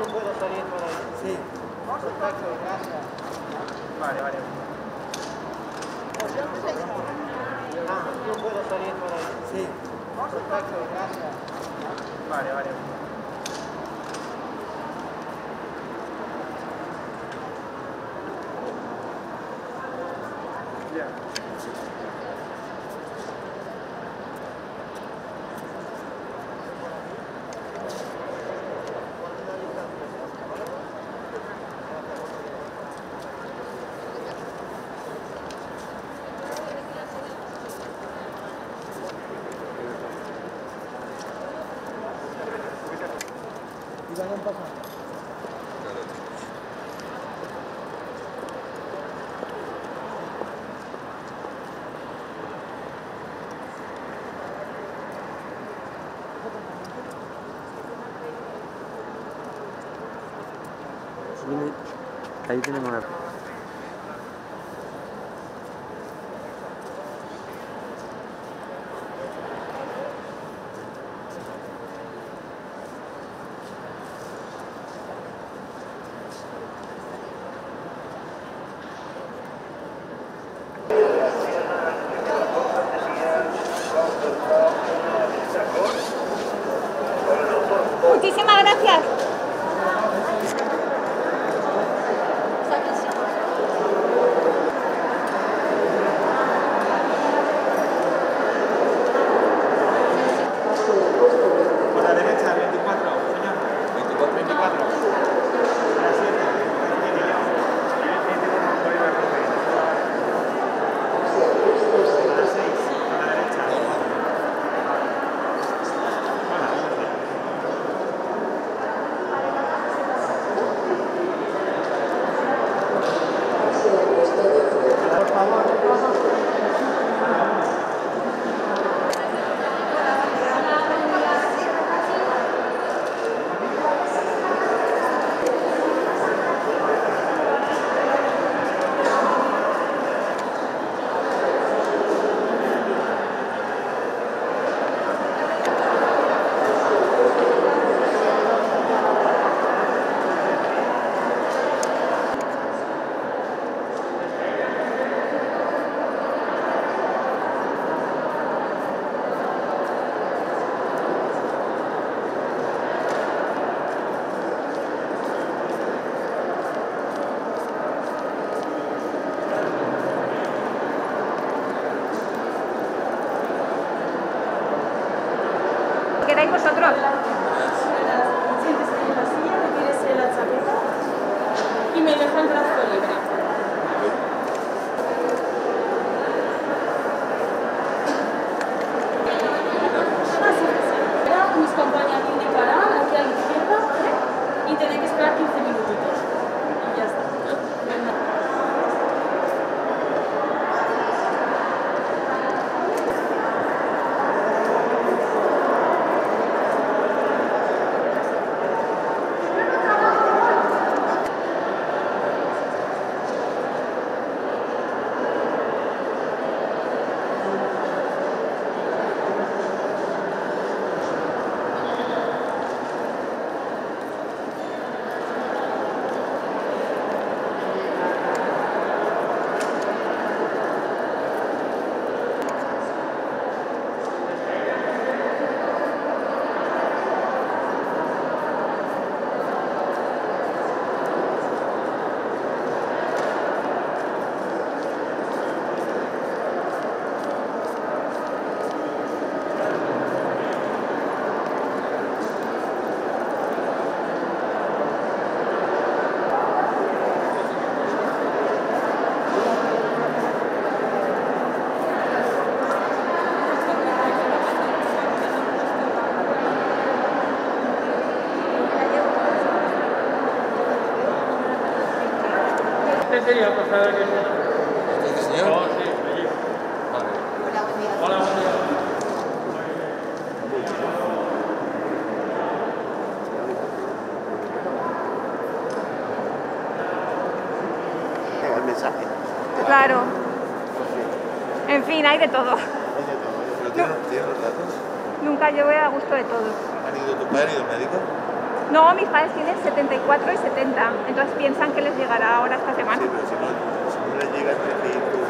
yo puedo salir por ahí. Sí. Perfecto, gracias. Vale, vale. Yo puedo salir por ahí. Sí. Perfecto, gracias. Vale, vale. Ya. Y vayan pasando. Ahí tenemos una... Muchísimas gracias. Por la derecha, 24, señor. 24, 24. A las 7. A las 6, por la derecha. Por favor. ¿Queréis vosotros? Siéntese en la silla, retírese la chaqueta y me deja el brazo libre. Así es. Ahora mis compañeros me indicarán aquí a la izquierda, ¿vale? Y tenéis que esperar 15 minutitos. Y ya está. Sería, por favor, que ¿Este señor? Oh, sí, allí. Vale. Hola, buen día. El mensaje. Claro. En fin, hay de todo. ¿Pero tienes los datos? Nunca yo voy a gusto de todos. ¿Han ido tu padre y los médicos? No, mis padres tienen 74 y 70, entonces piensan que les llegará ahora esta semana. Sí, pero si no les llega, tienes que ir tú.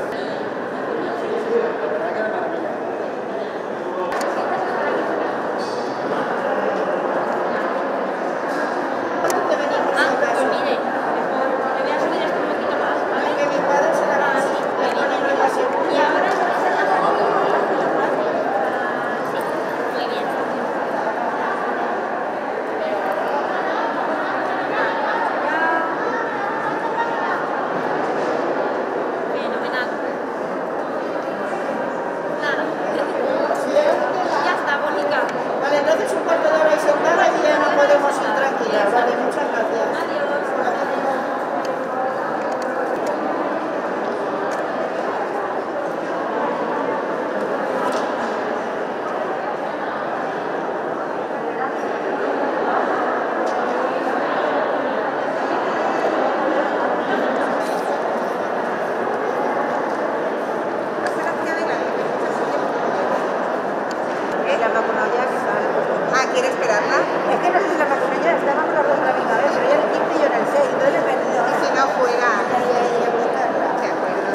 ¿Quiere esperarla? Es que no sé si la vacuna ya estábamos las dos a la misma vez, pero ella en el 15 y yo en el 6, entonces le he perdido. Y si no juega, ya a buscarla. De acuerdo.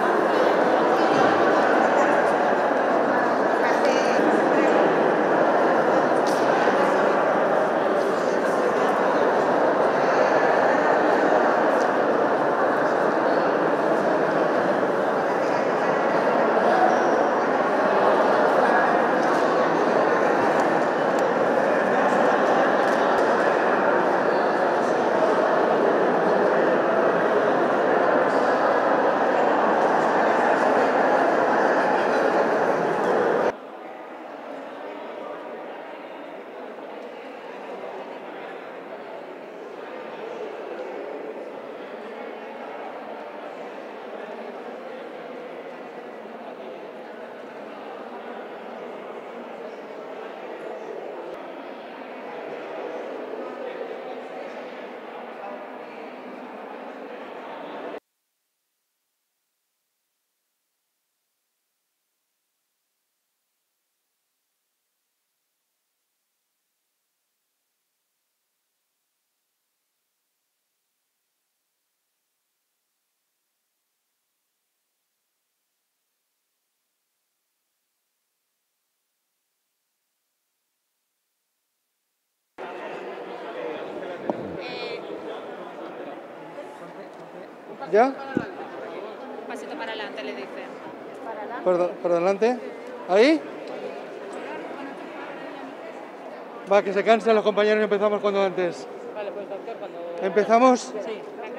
¿Ya? Pasito para adelante, le dice. Para adelante. ¿Ahí? Va, que se cansen los compañeros y empezamos cuando antes. Vale, pues doctor, cuando... ¿Empezamos? Sí.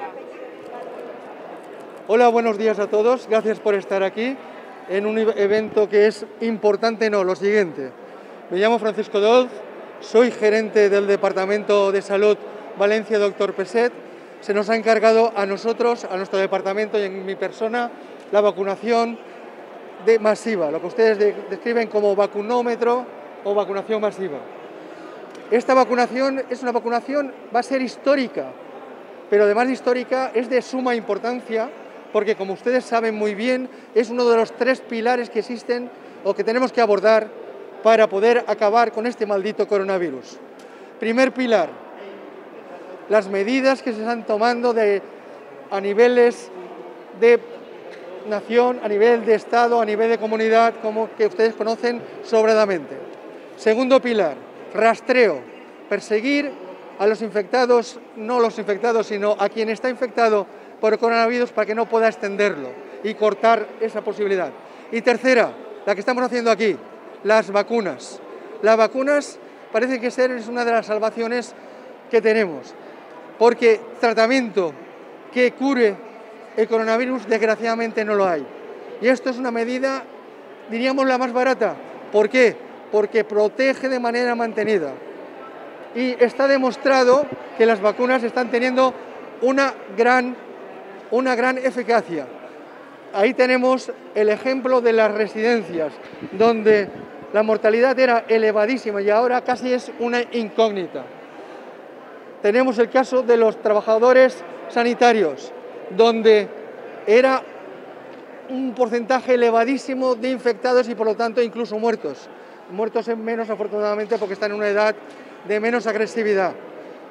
Hola, buenos días a todos. Gracias por estar aquí en un evento que es importante, no, lo siguiente. Me llamo Francisco Dolz, soy gerente del Departamento de Salud Valencia Dr. Peset. Se nos ha encargado a nosotros, a nuestro departamento y en mi persona, la vacunación masiva, lo que ustedes describen como vacunómetro o vacunación masiva. Esta vacunación es una vacunación, va a ser histórica, pero además de histórica es de suma importancia porque, como ustedes saben muy bien, es uno de los 3 pilares que existen o que tenemos que abordar para poder acabar con este maldito coronavirus. Primer pilar, las medidas que se están tomando a niveles de nación, a nivel de Estado, a nivel de comunidad, como que ustedes conocen sobradamente. Segundo pilar, rastreo, perseguir a los infectados, no los infectados, sino a quien está infectado por el coronavirus para que no pueda extenderlo y cortar esa posibilidad. Y tercera, la que estamos haciendo aquí, las vacunas. Las vacunas parece que es una de las salvaciones que tenemos, porque tratamiento que cure el coronavirus desgraciadamente no lo hay. Y esto es una medida, diríamos, la más barata. ¿Por qué? Porque protege de manera mantenida. Y está demostrado que las vacunas están teniendo una gran eficacia. Ahí tenemos el ejemplo de las residencias, donde la mortalidad era elevadísima y ahora casi es una incógnita. Tenemos el caso de los trabajadores sanitarios, donde era un porcentaje elevadísimo de infectados y por lo tanto incluso muertos. Muertos en menos, afortunadamente, porque están en una edad de menos agresividad.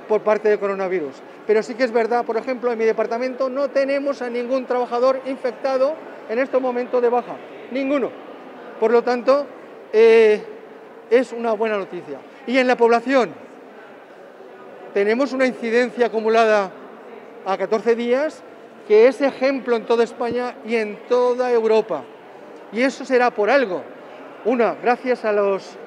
por parte del coronavirus. Pero sí que es verdad, por ejemplo, en mi departamento no tenemos a ningún trabajador infectado en estos momentos de baja, ninguno. Por lo tanto, es una buena noticia. Y en la población, tenemos una incidencia acumulada a 14 días que es ejemplo en toda España y en toda Europa. Y eso será por algo. Una, gracias a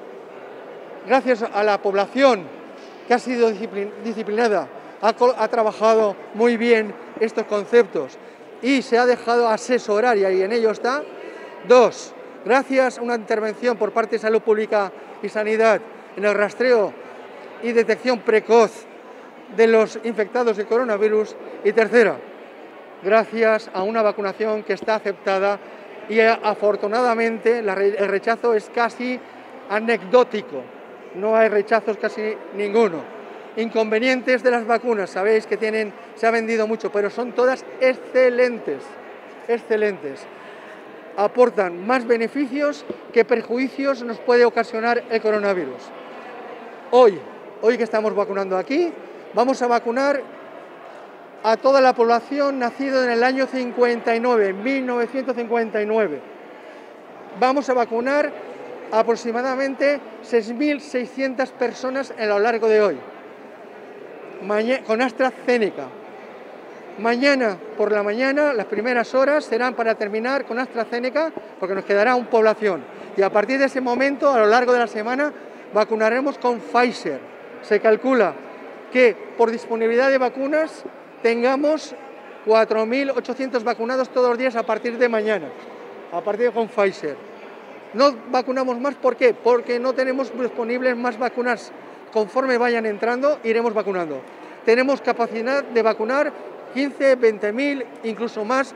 la población que ha sido disciplinada, ha trabajado muy bien estos conceptos y se ha dejado asesorar y en ello está. Dos, gracias a una intervención por parte de Salud Pública y Sanidad en el rastreo y detección precoz de los infectados de coronavirus. Y tercera, gracias a una vacunación que está aceptada y afortunadamente el rechazo es casi anecdótico, no hay rechazos casi ninguno. Inconvenientes de las vacunas, sabéis que se ha vendido mucho, pero son todas excelentes, excelentes. Aportan más beneficios que perjuicios nos puede ocasionar el coronavirus. Hoy que estamos vacunando aquí, vamos a vacunar a toda la población nacida en el año 59, 1959. Vamos a vacunar aproximadamente 6.600 personas a lo largo de hoy, con AstraZeneca. Mañana por la mañana, las primeras horas serán para terminar con AstraZeneca, porque nos quedará una población. Y a partir de ese momento, a lo largo de la semana, vacunaremos con Pfizer. Se calcula que por disponibilidad de vacunas tengamos 4.800 vacunados todos los días a partir de mañana, a partir con Pfizer. No vacunamos más, ¿por qué? Porque no tenemos disponibles más vacunas. Conforme vayan entrando, iremos vacunando. Tenemos capacidad de vacunar 15, 20.000, incluso más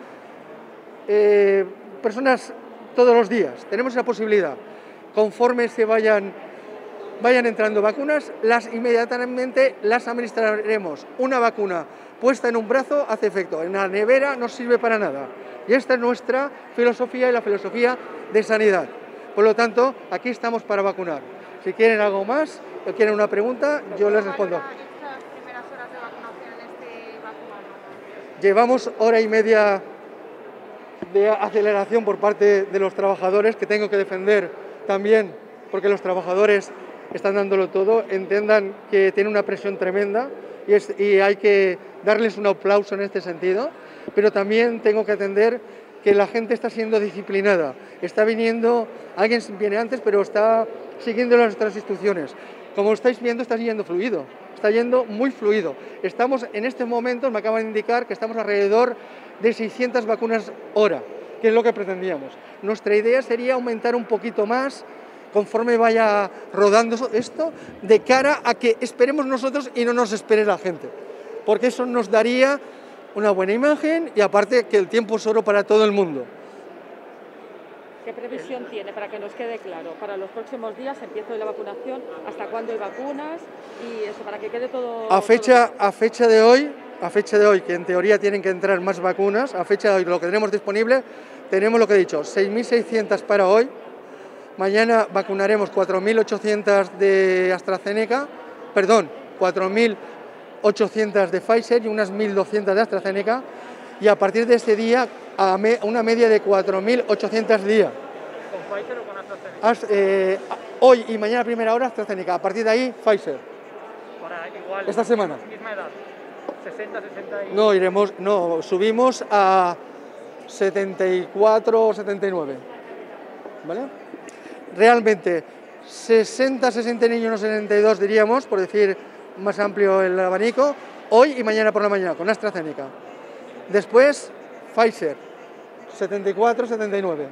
personas todos los días. Tenemos esa posibilidad. Conforme se vayan entrando vacunas, inmediatamente las administraremos. Una vacuna puesta en un brazo hace efecto, en la nevera no sirve para nada. Y esta es nuestra filosofía y la filosofía de sanidad. Por lo tanto, aquí estamos para vacunar. Si quieren algo más o quieren una pregunta, yo les respondo. ¿Estas primeras horas de vacunación en este vacunado? Llevamos hora y media de aceleración por parte de los trabajadores, que tengo que defender también, porque los trabajadores están dándolo todo, entendan que tiene una presión tremenda y hay que darles un aplauso en este sentido, pero también tengo que atender que la gente está siendo disciplinada, está viniendo, alguien viene antes, pero está siguiendo nuestras instrucciones. Como estáis viendo, está yendo fluido, está yendo muy fluido. Estamos en este momento, me acaban de indicar que estamos alrededor de 600 vacunas hora, que es lo que pretendíamos. Nuestra idea sería aumentar un poquito más conforme vaya rodando esto, de cara a que esperemos nosotros y no nos espere la gente, porque eso nos daría una buena imagen y aparte que el tiempo es oro para todo el mundo. ¿Qué previsión tiene, para que nos quede claro? Para los próximos días, empiezo de la vacunación, ¿hasta cuándo hay vacunas? Y eso, para que quede todo... A fecha de hoy, que en teoría tienen que entrar más vacunas, a fecha de hoy lo que tenemos disponible, tenemos lo que he dicho, 6.600 para hoy. Mañana vacunaremos 4.800 de AstraZeneca, perdón, 4.800 de Pfizer y unas 1.200 de AstraZeneca, y a partir de este día a una media de 4.800 día. ¿Con Pfizer o con AstraZeneca? Hoy y mañana a primera hora AstraZeneca, a partir de ahí Pfizer. Para igual, esta semana. Misma edad, 60, 60 y... No, subimos a 74 o 79, ¿vale? Realmente 60 niños, no 72 diríamos, por decir más amplio el abanico, hoy y mañana por la mañana con AstraZeneca. Después Pfizer, 74, 79.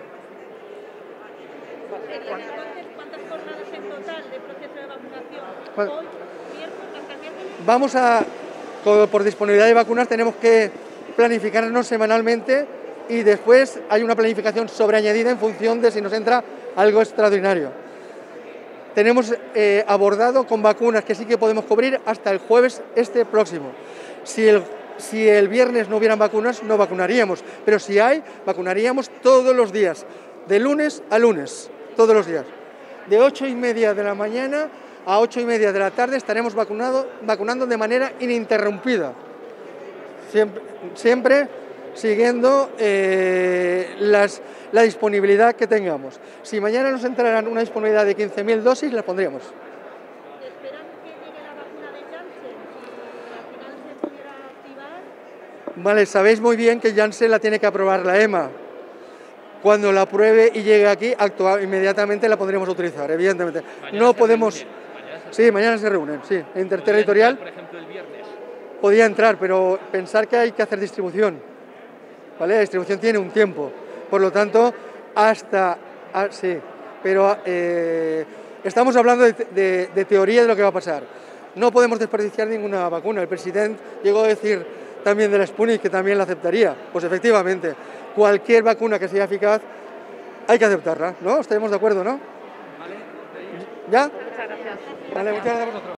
¿Cuántas jornadas en total de proceso de vacunación? Hoy, miércoles, hasta el miércoles. Vamos a, por disponibilidad de vacunas, tenemos que planificarnos semanalmente y después hay una planificación sobreañadida en función de si nos entra algo extraordinario. Tenemos abordado con vacunas que sí que podemos cubrir hasta el jueves próximo. Si el viernes no hubieran vacunas, no vacunaríamos, pero si hay, vacunaríamos todos los días, de lunes a lunes, todos los días. De 8:30 de la mañana a 8:30 de la tarde estaremos vacunando de manera ininterrumpida, siempre siguiendo la disponibilidad que tengamos. Si mañana nos entrarán una disponibilidad de 15.000 dosis, las pondríamos. ¿Esperan que llegue la vacuna de Janssen y al final se pudiera activar? Vale, sabéis muy bien que Janssen la tiene que aprobar la EMA. Cuando la apruebe y llegue aquí, inmediatamente la podremos utilizar, evidentemente. No podemos... Sí, mañana se reúnen, sí, interterritorial. Por ejemplo, el viernes. Podía entrar, pero pensar que hay que hacer distribución, ¿vale? La distribución tiene un tiempo, por lo tanto, sí, pero estamos hablando de teoría de lo que va a pasar. No podemos desperdiciar ninguna vacuna. El presidente llegó a decir también de la Sputnik que también la aceptaría. Pues efectivamente, cualquier vacuna que sea eficaz hay que aceptarla, ¿no? Estaremos de acuerdo, ¿no? Vale. ¿Ya? Muchas gracias. Vale, muchas gracias a vosotros.